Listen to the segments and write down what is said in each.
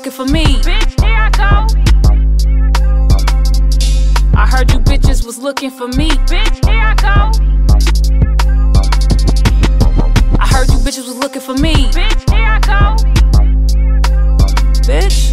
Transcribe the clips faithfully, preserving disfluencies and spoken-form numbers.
looking for me. Bitch, here I go. I heard you bitches was looking for me. Bitch, here I go. I heard you bitches was looking for me. Bitch, here I go. Bitch.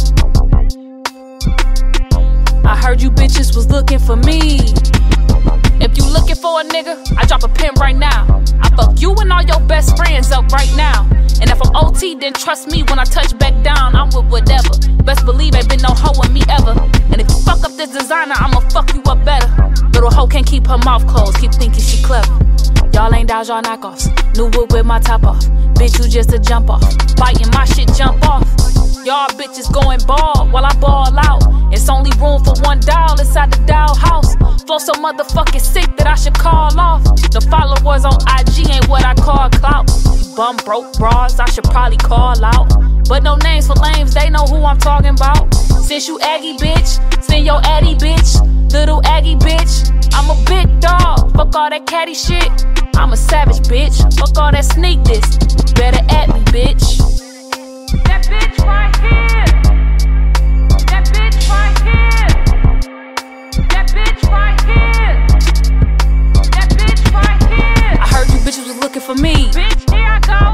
I heard you bitches was looking for me. If you looking for a nigga, I drop a pin right now. I fuck you and all your best friends up right now. And if I'm O T, then trust me when I touch back down, I'm with whatever. Best believe ain't been no hoe in me ever. And if you fuck up this designer, I'ma fuck you up better. Little hoe can't keep her mouth closed, keep thinking she clever. Y'all ain't dolls, y'all knockoffs. New whip with my top off. Bitch, you just a jump off. Biting my shit, jump off. Y'all bitches going bald while I ball out. It's only room for one doll inside the doll house. Flow so motherfucking sick that I should call off. The followers on I G ain't what I call clout. You bum broke bras, I should probably call out. But no names for lames, they know who I'm talking about. Since you Aggie bitch, send your Addy bitch. Little Aggie bitch, I'm a big dog. Fuck all that catty shit. I'm a savage bitch. Fuck all that sneak this. Better at me, bitch. That bitch right here. That bitch right here. That bitch right here. That bitch right here. I heard you bitches was looking for me. Bitch, here I go.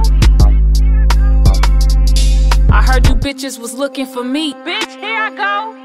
I heard you bitches was looking for me. Bitch, here I go.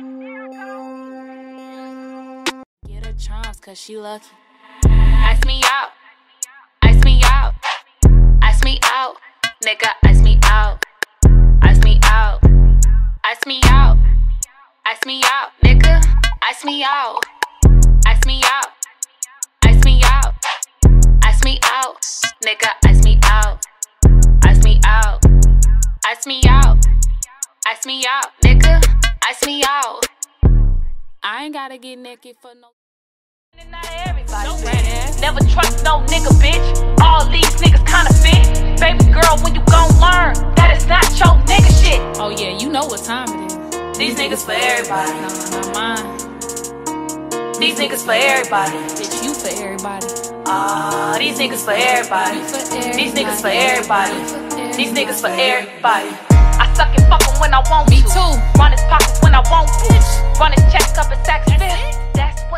Get her charms cause she lucky. Ice me out. Ice me out. Ice me out. Nigga, ice me out. Ice me out. Ice me out. Ice me out. Nigga, ice me out. Ice me out. Ice me out. Ice me out. Nigga, ice me out. Ice me out. Ice me out. Ice me out. Nigga, ice me out. I ain't gotta get naked for no. Not everybody, no man. Never trust no nigga, bitch. All these niggas kinda fit. Baby girl, when you gon' learn that it's not your nigga shit. Oh yeah, you know what time it is. These niggas for everybody. No, not mine. These niggas for everybody. Bitch, you for everybody. Ah, uh, these niggas for everybody. These niggas for everybody. These niggas for everybody. I suck and fuck 'em when I want Me to. too. Run his pockets when I want to. Run his checks up and sacks fit. That's